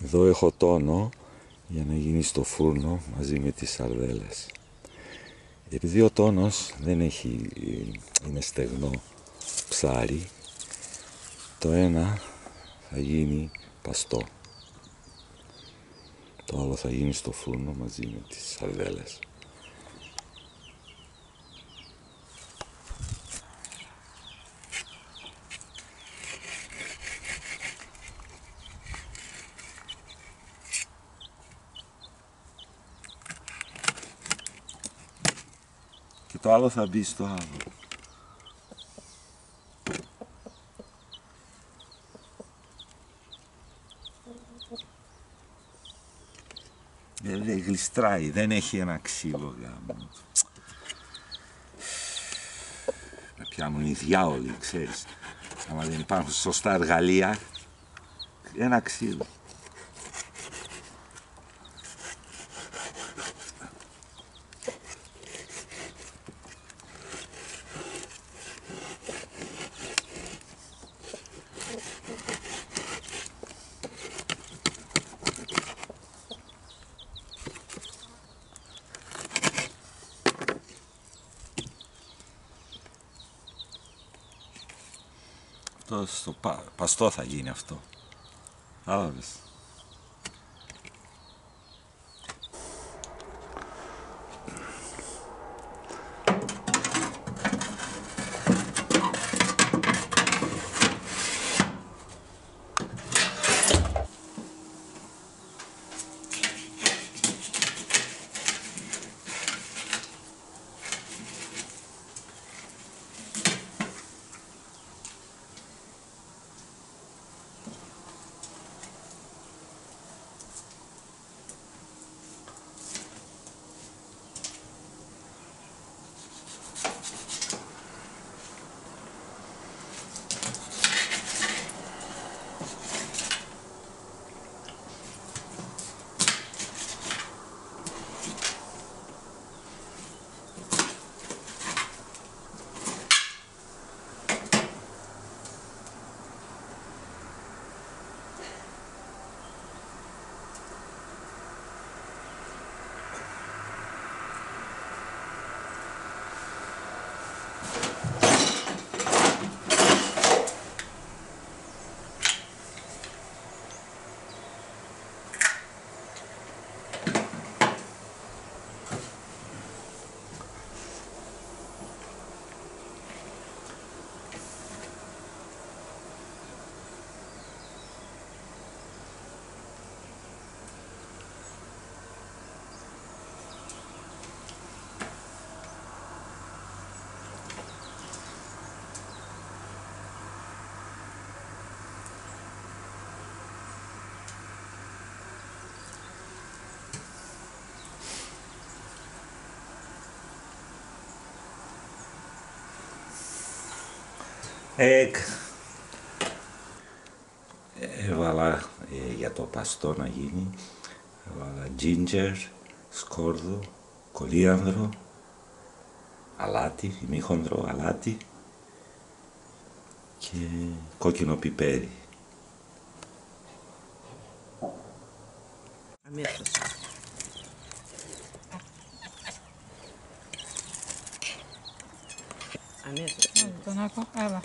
Εδώ έχω τόνο για να γίνει στο φούρνο μαζί με τις σαρδέλες. Επειδή ο τόνος δεν είναι στεγνό ψάρι, το ένα θα γίνει παστό. Το άλλο θα γίνει στο φούρνο μαζί με τις σαρδέλες. Και το άλλο θα μπει στο άλλο. Δεν γλιστράει, δεν έχει ένα ξύλο. Με πιάνουν οι διάολοι, ξέρεις. Άμα δεν υπάρχουν σωστά εργαλεία, ένα ξύλο. Αυτό στο παστό θα γίνει αυτό. Άλαβες. Έβαλα για το παστό να γίνει, έβαλα ginger, σκόρδο, κολίανδρο, αλάτι, ημίχονδρο αλάτι και κόκκινο πιπέρι. Αμέσως. Αμέσως. Τον άκου, έλα.